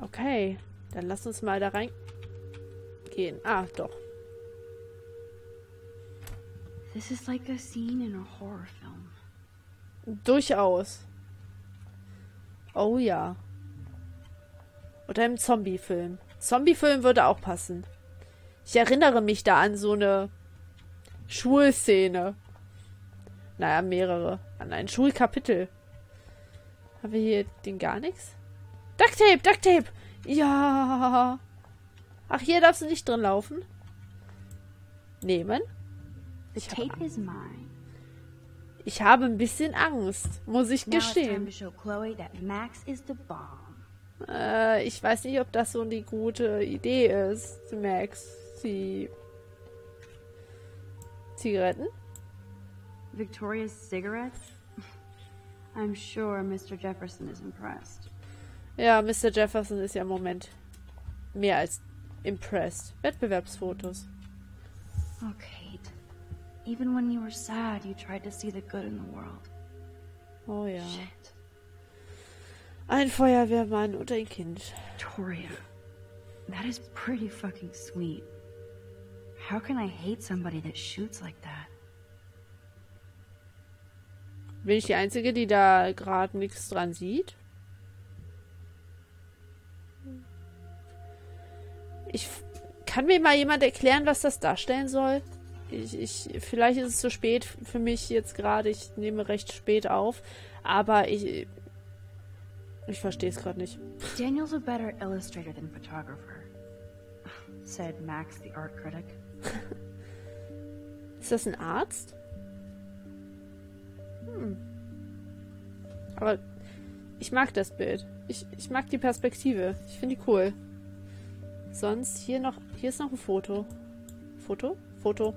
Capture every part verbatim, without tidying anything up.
Okay, dann lass uns mal da rein gehen. Ah, doch. This is like a scene in a horror film. Durchaus. Oh ja. Oder im Zombie-Film. Zombie-Film würde auch passen. Ich erinnere mich da an so eine Schulszene. Naja, mehrere. An ein Schulkapitel. Haben wir hier den gar nichts? Ducktape, Ducktape! Ja! Ach, hier darfst du nicht drin laufen. Nehmen. The tape is mine. Ich habe ein bisschen Angst, muss ich Now it's time gestehen. to show Chloe that Max is the bomb. Äh, ich weiß nicht, ob das so eine gute Idee ist, Max. Die Zigaretten? Victoria's cigarettes? I'm sure Mister Jefferson is impressed. Ja, Mister Jefferson ist ja im Moment mehr als impressed. Wettbewerbsfotos. Oh, Kate. Even when you were sad, you tried to see the good in the world. Oh ja. Shit. Ein Feuerwehrmann und ein Kind. Victoria, that is pretty fucking sweet. How can I hate somebody that shoots like that? Bin ich die Einzige, die da gerade nichts dran sieht? Ich kann mir mal jemand erklären, was das darstellen soll? Ich, ich, vielleicht ist es zu spät für mich jetzt gerade. Ich nehme recht spät auf. Aber ich... Ich verstehe es gerade nicht. Daniel's a better illustrator than photographer, said Max, the art critic. Ist das ein Arzt? Hm. Aber ich mag das Bild. Ich, ich mag die Perspektive. Ich finde die cool. Sonst hier noch... Hier ist noch ein Foto. Foto? Foto.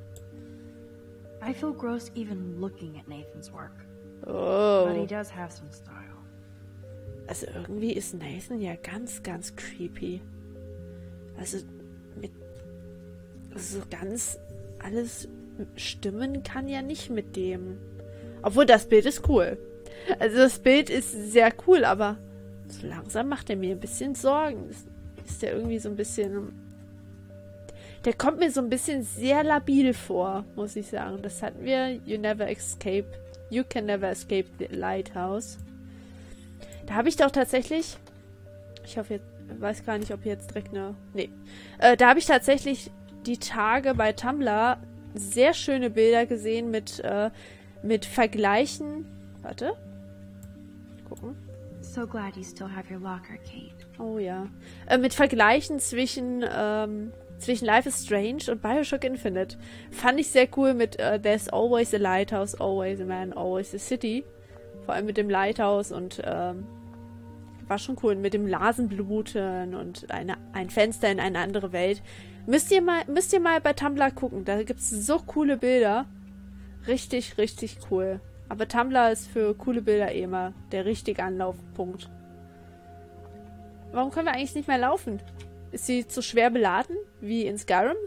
I feel gross even looking at Nathan's work. Oh. But he does have some style. Also irgendwie ist Nathan ja ganz, ganz creepy. Also mit... So ganz alles stimmen kann ja nicht mit dem. Obwohl, das Bild ist cool. Also das Bild ist sehr cool, aber so langsam macht er mir ein bisschen Sorgen. Ist, ist der irgendwie so ein bisschen... Der kommt mir so ein bisschen sehr labil vor, muss ich sagen. Das hatten wir. You never escape. You can never escape the lighthouse. Da habe ich doch tatsächlich... Ich hoffe, jetzt weiß gar nicht, ob jetzt direkt eine... Nee. Äh, da habe ich tatsächlich die Tage bei Tumblr sehr schöne Bilder gesehen mit, äh, mit Vergleichen. Warte. Gucken. So glad you still have your locker, Kate. Oh ja. Äh, mit Vergleichen zwischen, ähm, zwischen Life is Strange und Bioshock Infinite. Fand ich sehr cool mit äh, There's always a lighthouse, always a man, always a city. Vor allem mit dem Lighthouse und ähm, war schon cool. Mit dem Nasenbluten und eine, ein Fenster in eine andere Welt. Müsst ihr mal, müsst ihr mal bei Tumblr gucken. Da gibt es so coole Bilder. Richtig, richtig cool. Aber Tumblr ist für coole Bilder eh immer der richtige Anlaufpunkt. Warum können wir eigentlich nicht mehr laufen? Ist sie zu schwer beladen? Wie in Skyrim?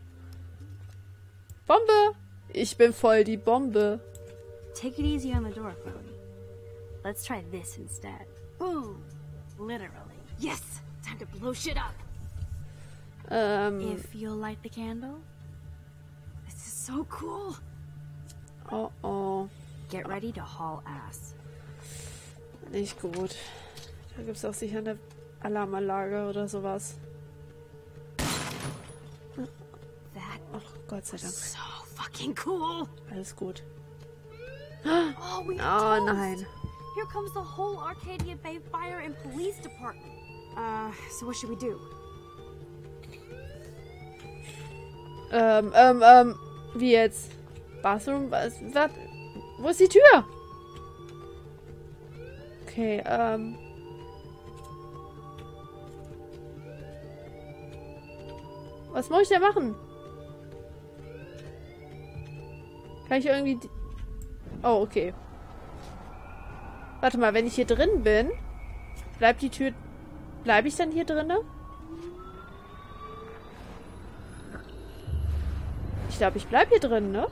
Bombe! Ich bin voll die Bombe. Take it easy on the door, Chloe. Let's try this instead. Boom! Literally. Yes! Time to blow shit up! Ähm... If you'll light the candle. This is so cool! Oh oh. Get ready to haul ass. Nicht gut. Da gibt es auch sicher eine Alarmanlage oder sowas. That Ach, Gott sei Dank. so fucking cool! Alles gut. Oh, we Oh toast. nein. Here comes the whole Arcadia Bay Fire and Police Department. Uh, so what should we do? Ähm, ähm, ähm, wie jetzt? Bathroom? Was? Was? Wo ist die Tür? Okay, ähm. Was muss ich denn machen? Kann ich irgendwie... Die oh, okay. Warte mal, wenn ich hier drin bin, bleibt die Tür... Bleibe ich dann hier drinne? Ich glaube, ich bleibe hier drin, ne?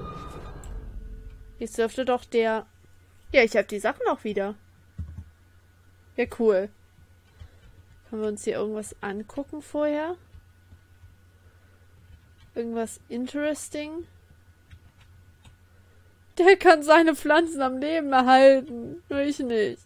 Jetzt dürfte doch der... Ja, ich habe die Sachen auch wieder. Ja, cool. Können wir uns hier irgendwas angucken vorher? Irgendwas interesting? Der kann seine Pflanzen am Leben erhalten. Nur ich nicht.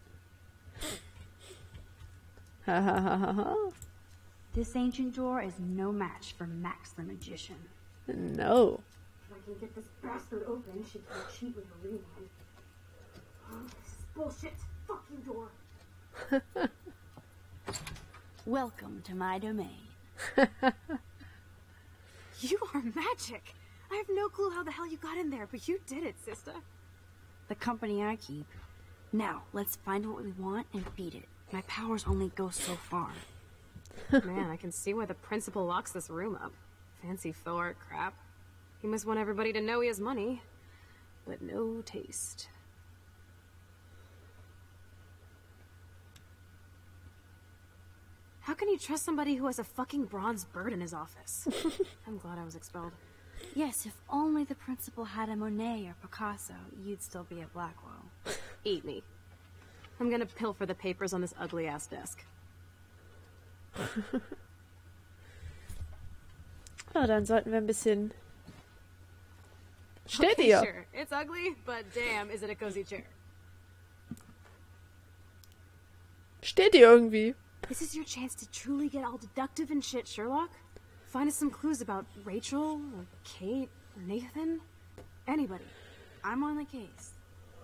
Hahaha. This ancient door is no match for Max the Magician. No. If I can get this bastard open, she can cheat with a rewind. Oh, this is bullshit. Fucking door. Welcome to my domain. You are magic. I have no clue how the hell you got in there, but you did it, sister. The company I keep. Now, let's find what we want and beat it. My powers only go so far. Man, I can see why the principal locks this room up. Fancy faux art crap. He must want everybody to know he has money, but no taste. How can you trust somebody who has a fucking bronze bird in his office? I'm glad I was expelled. Yes, if only the principal had a Monet or Picasso, you'd still be at Blackwell. Eat me. I'm gonna pilfer the papers on this ugly-ass desk. Ja, dann sollten wir ein bisschen... Steht Okay, ihr? sure. It's ugly, but damn, is it a cozy chair. Steht ihr irgendwie? This is your chance to truly get all deductive and shit, Sherlock. Find us some clues about Rachel, or Kate, or Nathan. Anybody. I'm on the case.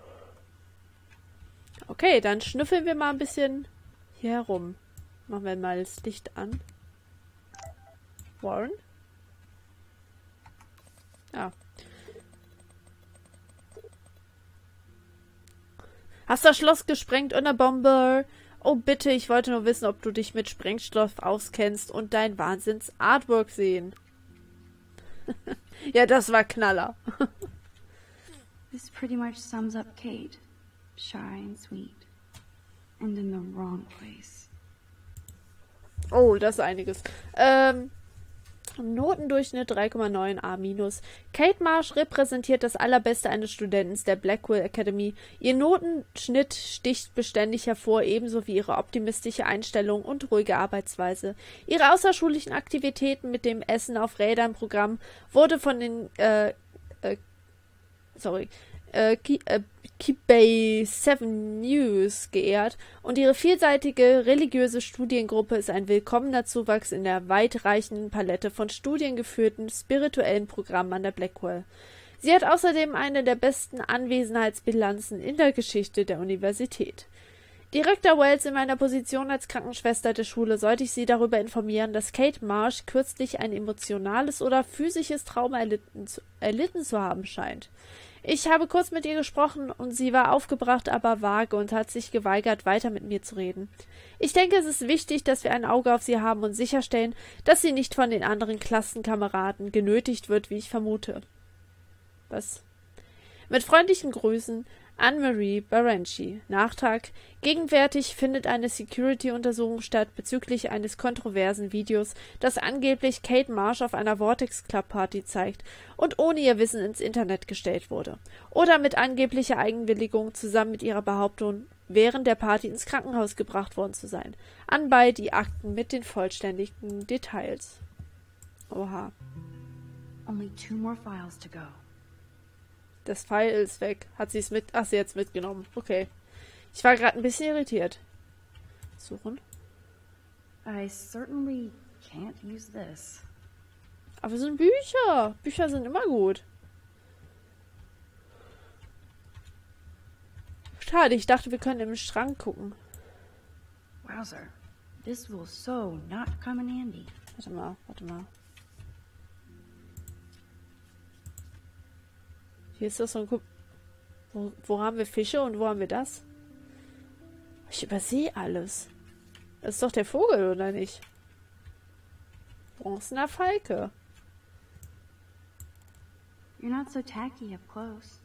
Okay, dann schnüffeln wir mal ein bisschen hier herum. Machen wir mal das Licht an. Warren? Ja. Hast das Schloss gesprengt unter Bombe? Oh bitte, ich wollte nur wissen, ob du dich mit Sprengstoff auskennst und dein Wahnsinns-Artwork sehen. Ja, das war Knaller. This pretty much sums up Kate. Shy and sweet. And in the wrong place. Oh, das ist einiges. Ähm, Notendurchschnitt drei Komma neun A minus. Kate Marsh repräsentiert das Allerbeste eines Studenten der Blackwell Academy. Ihr Notenschnitt sticht beständig hervor, ebenso wie ihre optimistische Einstellung und ruhige Arbeitsweise. Ihre außerschulischen Aktivitäten mit dem Essen auf Rädern Programm wurde von den äh, äh, sorry, äh, Kibay Seven News geehrt und ihre vielseitige religiöse Studiengruppe ist ein willkommener Zuwachs in der weitreichenden Palette von studiengeführten spirituellen Programmen an der Blackwell. Sie hat außerdem eine der besten Anwesenheitsbilanzen in der Geschichte der Universität. Direktor Wells, in meiner Position als Krankenschwester der Schule sollte ich Sie darüber informieren, dass Kate Marsh kürzlich ein emotionales oder physisches Trauma erlitten zu, erlitten zu haben scheint. Ich habe kurz mit ihr gesprochen und sie war aufgebracht, aber vage und hat sich geweigert, weiter mit mir zu reden. Ich denke, es ist wichtig, dass wir ein Auge auf sie haben und sicherstellen, dass sie nicht von den anderen Klassenkameraden genötigt wird, wie ich vermute. Was? Mit freundlichen Grüßen, Anne-Marie Barenci. Nachtrag. Gegenwärtig findet eine Security-Untersuchung statt bezüglich eines kontroversen Videos, das angeblich Kate Marsh auf einer Vortex Club Party zeigt und ohne ihr Wissen ins Internet gestellt wurde. Oder mit angeblicher Eigenwilligung zusammen mit ihrer Behauptung, während der Party ins Krankenhaus gebracht worden zu sein. Anbei die Akten mit den vollständigen Details. Oha. Only two more files to go. Das Pfeil ist weg. Hat sie es mit... Ach, sie hat es mitgenommen. Okay. Ich war gerade ein bisschen irritiert. Suchen. I certainly can't use this. Aber es sind Bücher. Bücher sind immer gut. Schade, ich dachte, wir können im Schrank gucken. Wowzer. This will so not come in handy. Warte mal, warte mal. Hier ist das so ein... Guck, wo, wo haben wir Fische und wo haben wir das? Ich übersehe alles. Das ist doch der Vogel, oder nicht? Bronzener Falke. You're not so tacky up close.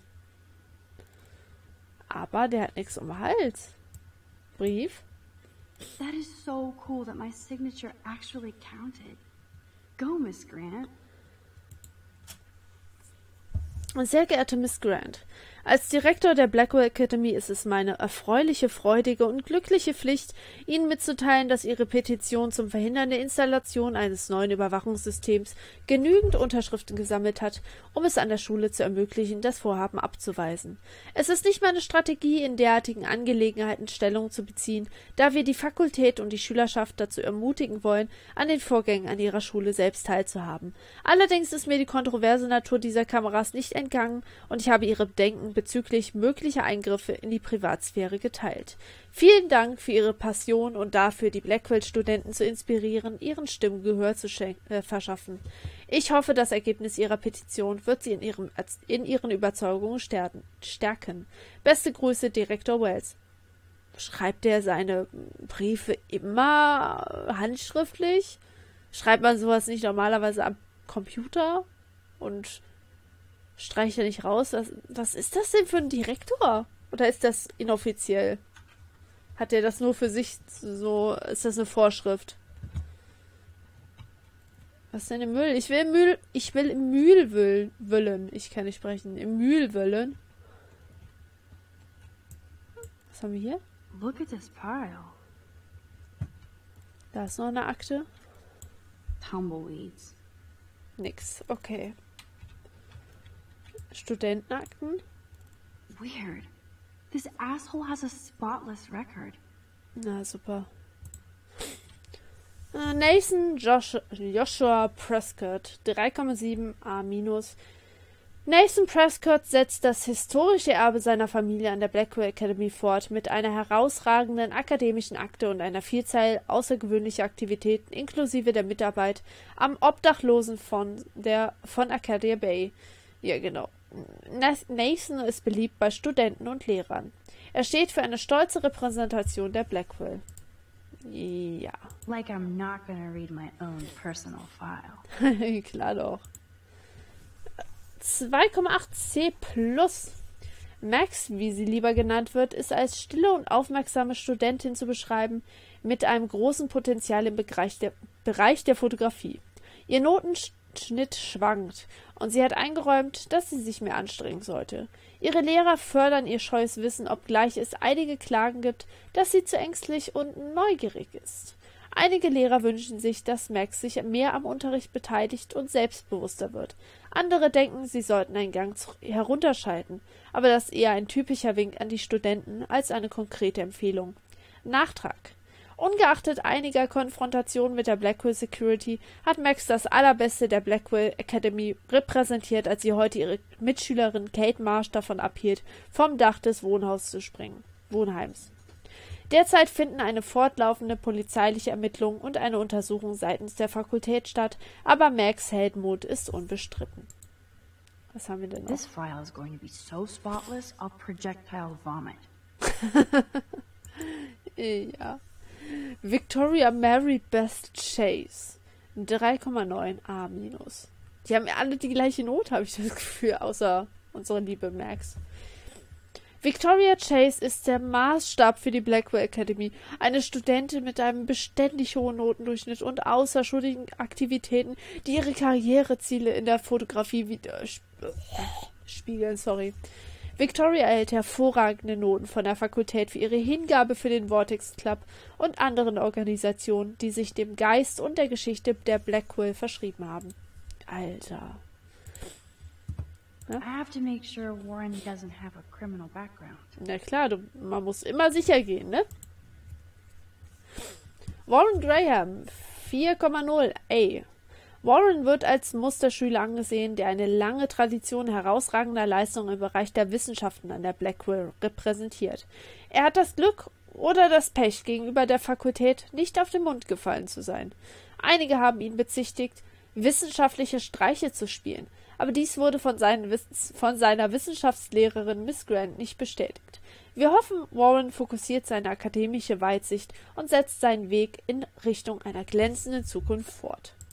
Aber der hat nichts um den Hals. Brief? That is so cool that my signature actually counted. Go, Miss Grant. Sehr geehrte Miss Grant, Als Direktor der Blackwell Academy ist es meine erfreuliche, freudige und glückliche Pflicht, Ihnen mitzuteilen, dass Ihre Petition zum Verhindern der Installation eines neuen Überwachungssystems genügend Unterschriften gesammelt hat, um es an der Schule zu ermöglichen, das Vorhaben abzuweisen. Es ist nicht meine Strategie, in derartigen Angelegenheiten Stellung zu beziehen, da wir die Fakultät und die Schülerschaft dazu ermutigen wollen, an den Vorgängen an ihrer Schule selbst teilzuhaben. Allerdings ist mir die kontroverse Natur dieser Kameras nicht entgangen und ich habe Ihre Bedenken bezüglich möglicher Eingriffe in die Privatsphäre geteilt. Vielen Dank für Ihre Passion und dafür, die Blackwell-Studenten zu inspirieren, ihren Stimmen Gehör zu äh, verschaffen. Ich hoffe, das Ergebnis Ihrer Petition wird Sie in, ihrem, in Ihren Überzeugungen stärken. Beste Grüße, Direktor Wells. Schreibt er seine Briefe immer handschriftlich? Schreibt man sowas nicht normalerweise am Computer? Und streicht er nicht raus? Was, was ist das denn für ein Direktor? Oder ist das inoffiziell? Hat er das nur für sich so? Ist das eine Vorschrift? Was ist denn im Müll? Ich will im Müll. Ich will im Mühl wüllen. Ich kann nicht sprechen. Im Mühl wüllen. Was haben wir hier? Look at this pile. Da ist noch eine Akte. Tumbleweeds. Nix. Okay. Studentenakten. Weird. This asshole has a spotless record. Na, super. Uh, Nathan Josh Joshua Prescott, drei Komma sieben A minus. Nathan Prescott setzt das historische Erbe seiner Familie an der Blackwell Academy fort, mit einer herausragenden akademischen Akte und einer Vielzahl außergewöhnlicher Aktivitäten inklusive der Mitarbeit am Obdachlosen von der von Arcadia Bay. Ja, genau. Nathan ist beliebt bei Studenten und Lehrern. Er steht für eine stolze Repräsentation der Blackwell. Ja. Like I'm not gonna read my own personal file. Klar doch. zwei Komma acht C plus. Max, wie sie lieber genannt wird, ist als stille und aufmerksame Studentin zu beschreiben, mit einem großen Potenzial im Bereich der, Bereich der Fotografie. Ihr Notenschnitt schwankt und sie hat eingeräumt, dass sie sich mehr anstrengen sollte. Ihre Lehrer fördern ihr scheues Wissen, obgleich es einige Klagen gibt, dass sie zu ängstlich und neugierig ist. Einige Lehrer wünschen sich, dass Max sich mehr am Unterricht beteiligt und selbstbewusster wird. Andere denken, sie sollten einen Gang herunterschalten, aber das ist eher ein typischer Wink an die Studenten als eine konkrete Empfehlung. Nachtrag. Ungeachtet einiger Konfrontationen mit der Blackwell Security hat Max das Allerbeste der Blackwell Academy repräsentiert, als sie heute ihre Mitschülerin Kate Marsh davon abhielt, vom Dach des Wohnhauses zu springen. Wohnheims. Derzeit finden eine fortlaufende polizeiliche Ermittlung und eine Untersuchung seitens der Fakultät statt, aber Max Heldenmut ist unbestritten. Was haben wir denn noch? This file is going to be so spotless, I'll projectile vomit. Ja. Victoria Mary Beth Chase. drei Komma neun A minus. Die haben alle die gleiche Note, habe ich das Gefühl, außer unsere liebe Max. Victoria Chase ist der Maßstab für die Blackwell Academy, eine Studentin mit einem beständig hohen Notendurchschnitt und außerschuligen Aktivitäten, die ihre Karriereziele in der Fotografie widerspiegeln. Sorry. Victoria erhält hervorragende Noten von der Fakultät für ihre Hingabe für den Vortex Club und anderen Organisationen, die sich dem Geist und der Geschichte der Blackwell verschrieben haben. Alter. I have to make sure Warren doesn't have a criminal background. Na klar, du, man muss immer sicher gehen, ne? Warren Graham, vier Komma null A. Warren wird als Musterschüler angesehen, der eine lange Tradition herausragender Leistungen im Bereich der Wissenschaften an der Blackwell repräsentiert. Er hat das Glück oder das Pech, gegenüber der Fakultät nicht auf den Mund gefallen zu sein. Einige haben ihn bezichtigt, wissenschaftliche Streiche zu spielen, aber dies wurde von, seinen Wissens- von seiner Wissenschaftslehrerin Miss Grant nicht bestätigt. Wir hoffen, Warren fokussiert seine akademische Weitsicht und setzt seinen Weg in Richtung einer glänzenden Zukunft fort.